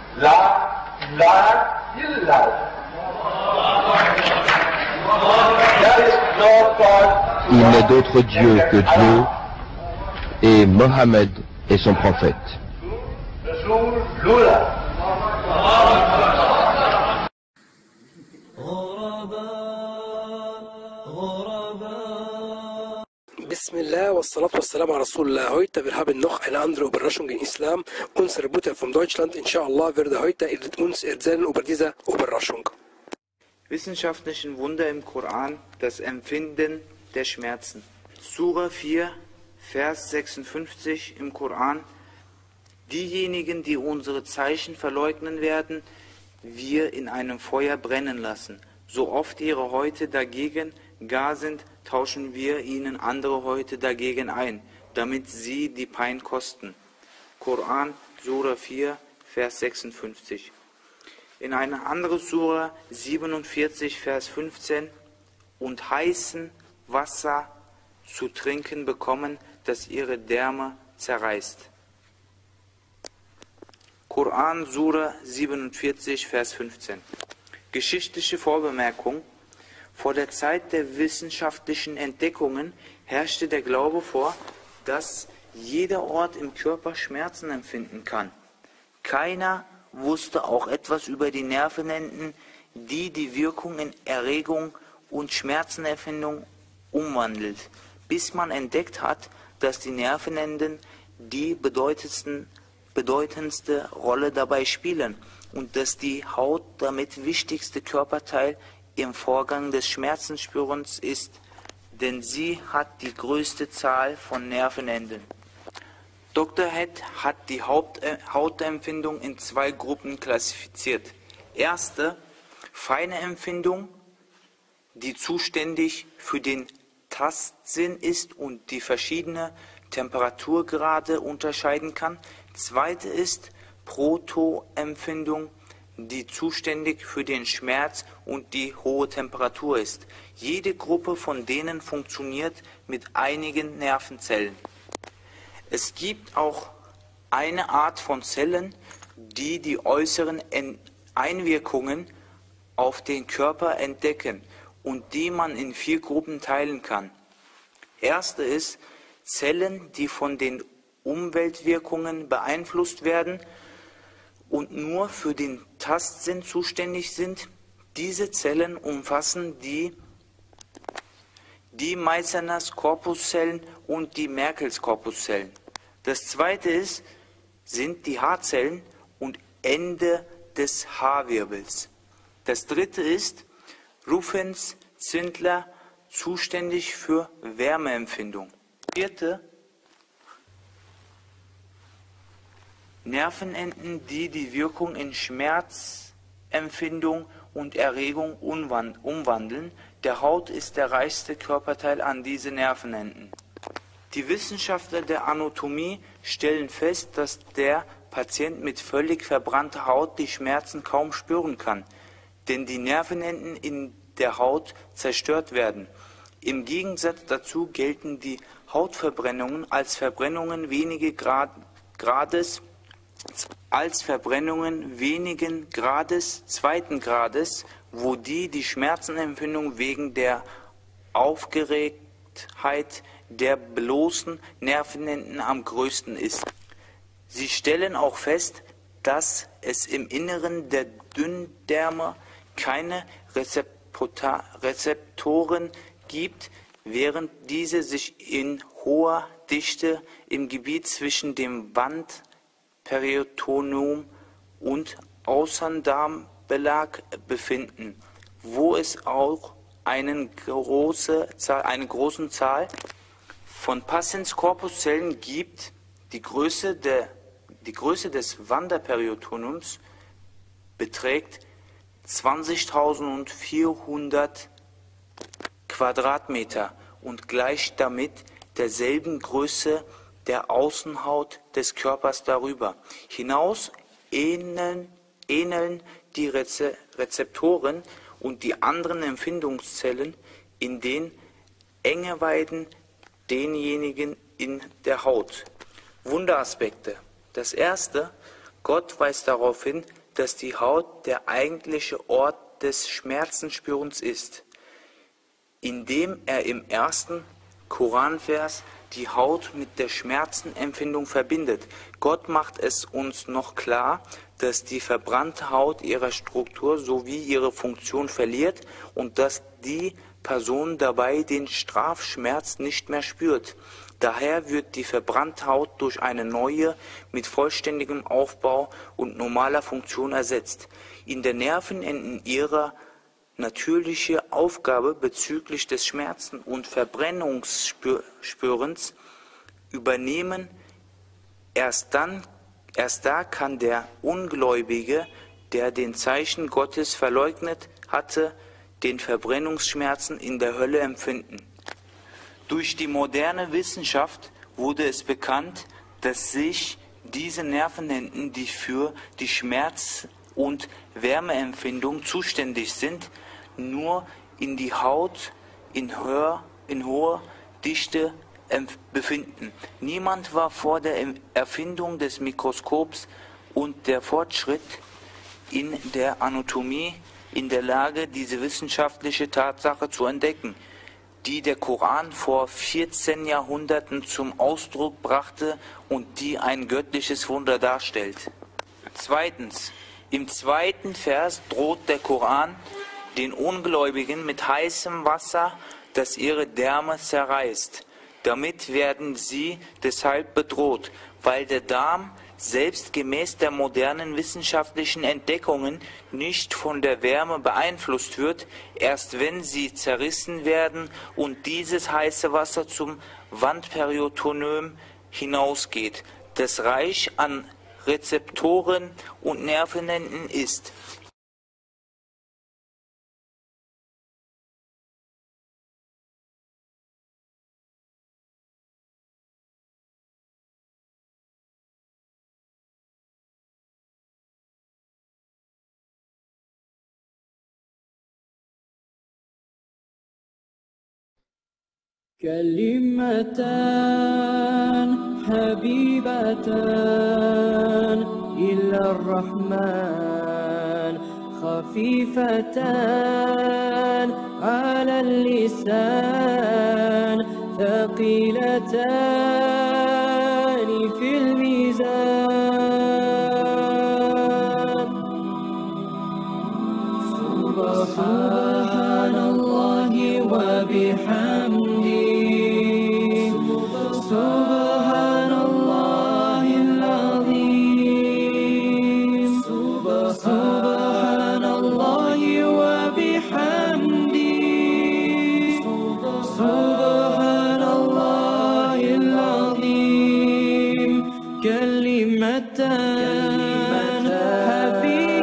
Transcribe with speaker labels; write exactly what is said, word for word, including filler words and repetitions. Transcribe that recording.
Speaker 1: La ilaha illallah. There is no God.
Speaker 2: Il n'est d'autre Dieu que Dieu, et Mohammed est son prophète.
Speaker 1: Rasulullah.
Speaker 3: Bismillah, wassalat wassalamu ala Rasulullah. Heute, wir haben noch eine andere Überraschung in Islam. Unsere Mutter von Deutschland, inshallah, würde heute uns erzählen über diese Überraschung.
Speaker 4: Wissenschaftlichen Wunder im Koran, das Empfinden der Schmerzen. Sura vier, Vers sechsundfünfzig im Koran. Diejenigen, die unsere Zeichen verleugnen werden, wir in einem Feuer brennen lassen. So oft ihre Häute dagegen gar sind, tauschen wir ihnen andere Häute dagegen ein, damit sie die Pein kosten. Koran, Sura vier, Vers sechsundfünfzig. In einer anderen Sura, siebenundvierzig, Vers fünfzehn, und heißen Wasser zu trinken bekommen, das ihre Därme zerreißt. Koran, Sura siebenundvierzig, Vers fünfzehn. Geschichtliche Vorbemerkung: Vor der Zeit der wissenschaftlichen Entdeckungen herrschte der Glaube vor, dass jeder Ort im Körper Schmerzen empfinden kann. Keiner wusste auch etwas über die Nervenenden, die die Wirkung in Erregung und Schmerzenempfindung umwandelt, bis man entdeckt hat, dass die Nervenenden die bedeutendsten, bedeutendste Rolle dabei spielen und dass die Haut damit wichtigste Körperteil im Vorgang des Schmerzenspürens ist, denn sie hat die größte Zahl von Nervenenden. Doktor Head hat die Haupt, äh, Hautempfindung in zwei Gruppen klassifiziert. Erste, feine Empfindung, die zuständig für den Tastsinn ist und die verschiedene Temperaturgrade unterscheiden kann. Zweite ist Protoempfindung, die zuständig für den Schmerz und die hohe Temperatur ist. Jede Gruppe von denen funktioniert mit einigen Nervenzellen. Es gibt auch eine Art von Zellen, die die äußeren Einwirkungen auf den Körper entdecken und die man in vier Gruppen teilen kann. Erste ist Zellen, die von den Umweltwirkungen beeinflusst werden und nur für den Tastsinn zuständig sind. Diese Zellen umfassen die, die Meissners Korpuszellen und die Merkels Korpuszellen. Das zweite ist, sind die Haarzellen und Ende des Haarwirbels. Das dritte ist Ruffens Zindler, zuständig für Wärmeempfindung. Vierte, Nervenenden, die die Wirkung in Schmerzempfindung und Erregung umwandeln. Der Haut ist der reichste Körperteil an diese Nervenenden. Die Wissenschaftler der Anatomie stellen fest, dass der Patient mit völlig verbrannter Haut die Schmerzen kaum spüren kann, denn die Nervenenden in der Haut zerstört werden. Im Gegensatz dazu gelten die Hautverbrennungen als Verbrennungen wenige Grad, Grades als Verbrennungen wenigen Grades zweiten Grades, wo die die Schmerzenempfindung wegen der Aufgeregtheit der bloßen Nervenenden am größten ist. Sie stellen auch fest, dass es im Inneren der Dünndärme keine Rezeptoren gibt, während diese sich in hoher Dichte im Gebiet zwischen dem Wandperitoneum und Außendarmbelag befinden, wo es auch einen große Zahl, eine große Zahl von Patiens-Korpuszellen gibt. Die Größe, der, die Größe des Wandperitoneums beträgt zwanzigtausendvierhundert Quadratmeter und gleicht damit derselben Größe der Außenhaut des Körpers darüber. Hinaus ähneln, ähneln die Reze Rezeptoren und die anderen Empfindungszellen in den Engeweiden denjenigen in der Haut. Wunderaspekte. Das erste, Gott weist darauf hin, dass die Haut der eigentliche Ort des Schmerzenspürens ist, indem er im ersten Koranvers die Haut mit der Schmerzenempfindung verbindet. Gott macht es uns noch klar, dass die verbrannte Haut ihre Struktur sowie ihre Funktion verliert und dass die Person dabei den Strafschmerz nicht mehr spürt. Daher wird die verbrannte Haut durch eine neue mit vollständigem Aufbau und normaler Funktion ersetzt. In den Nerven enden ihre natürliche Aufgabe bezüglich des Schmerzen- und Verbrennungsspürens übernehmen. Erst dann, erst da kann der Ungläubige, der den Zeichen Gottes verleugnet hatte, den Verbrennungsschmerzen in der Hölle empfinden. Durch die moderne Wissenschaft wurde es bekannt, dass sich diese Nervenenden, die für die Schmerz- und Wärmeempfindung zuständig sind, nur in die Haut in, höher, in hoher Dichte befinden. Niemand war vor der Erfindung des Mikroskops und der Fortschritt in der Anatomie in der Lage, diese wissenschaftliche Tatsache zu entdecken, die der Koran vor vierzehn Jahrhunderten zum Ausdruck brachte und die ein göttliches Wunder darstellt. Zweitens, im zweiten Vers droht der Koran den Ungläubigen mit heißem Wasser, das ihre Därme zerreißt. Damit werden sie deshalb bedroht, weil der Darm selbst gemäß der modernen wissenschaftlichen Entdeckungen nicht von der Wärme beeinflusst wird, erst wenn sie zerrissen werden und dieses heiße Wasser zum Wandperitoneum hinausgeht, das reich an Rezeptoren und Nervenenden ist.
Speaker 5: كلمتان حبيبتان إلى الرحمن خفيفتان على اللسان ثقيلتان في الميزان سبحان الله وبحمده سبحان الله العظيم سبحان الله وبحمده سبحان الله العظيم كلمتان حبيبتان